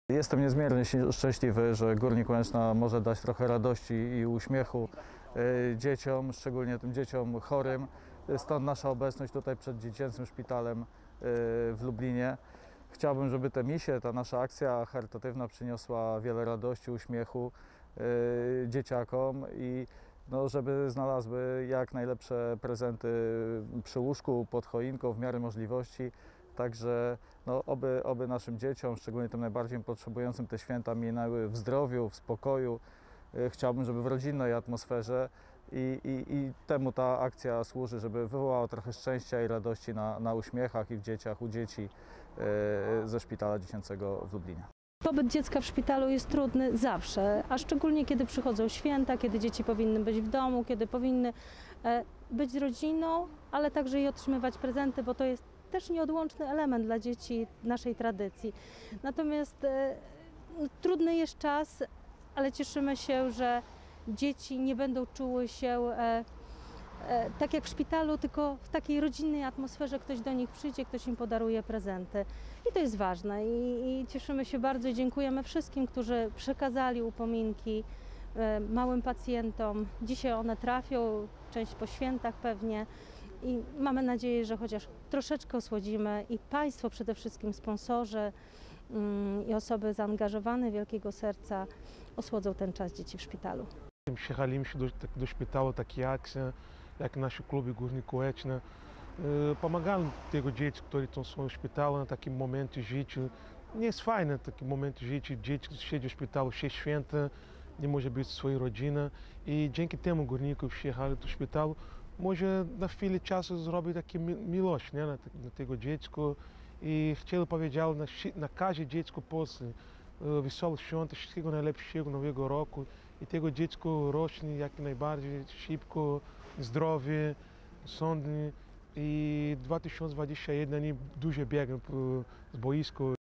Jestem niezmiernie szczęśliwy, że Górnik Łęczna może dać trochę radości i uśmiechu dzieciom, szczególnie tym dzieciom chorym. Stąd nasza obecność tutaj przed Dziecięcym Szpitalem w Lublinie. Chciałbym, żeby te misie, ta nasza akcja charytatywna przyniosła wiele radości, uśmiechu dzieciakom i żeby znalazły jak najlepsze prezenty przy łóżku, pod choinką, w miarę możliwości. Także oby naszym dzieciom, szczególnie tym najbardziej potrzebującym, te święta minęły w zdrowiu, w spokoju. Chciałbym, żeby w rodzinnej atmosferze i temu ta akcja służy, żeby wywołała trochę szczęścia i radości na uśmiechach i w dzieciach, u dzieci ze Szpitala Dziecięcego w Lublinie. Pobyt dziecka w szpitalu jest trudny zawsze, a szczególnie kiedy przychodzą święta, kiedy dzieci powinny być w domu, kiedy powinny być z rodziną, ale także i otrzymywać prezenty, bo to jest też nieodłączny element dla dzieci naszej tradycji. Natomiast trudny jest czas, ale cieszymy się, że dzieci nie będą czuły się tak jak w szpitalu, tylko w takiej rodzinnej atmosferze ktoś do nich przyjdzie, ktoś im podaruje prezenty. I to jest ważne i cieszymy się bardzo i dziękujemy wszystkim, którzy przekazali upominki małym pacjentom. Dzisiaj one trafią, część po świętach pewnie i mamy nadzieję, że chociaż troszeczkę osłodzimy i Państwo przede wszystkim, sponsorzy i osoby zaangażowane wielkiego serca osłodzą ten czas dzieci w szpitalu. Przyjechaliśmy do szpitala, takie akcje, jak nasze kluby Górnik Łęczna. Pomagamy tego dzieci, które są w szpitalu na takim momencie życia. Nie jest fajne taki moment życia, dzieci siedzą w szpitalu, się święta, nie może być swojej rodziny. I dzięki temu górnikom przyjechali do szpitalu, może na chwilę czasu zrobić takie miłość na tego dziecko. I chcieli powiedzieć na każde dziecko pośle wesołych świąt, wszystkiego najlepszego Nowego Roku i tego dziecko rośnie jak najbardziej szybko, zdrowie, sądnie i 2021 nie dużo biegam z boisku.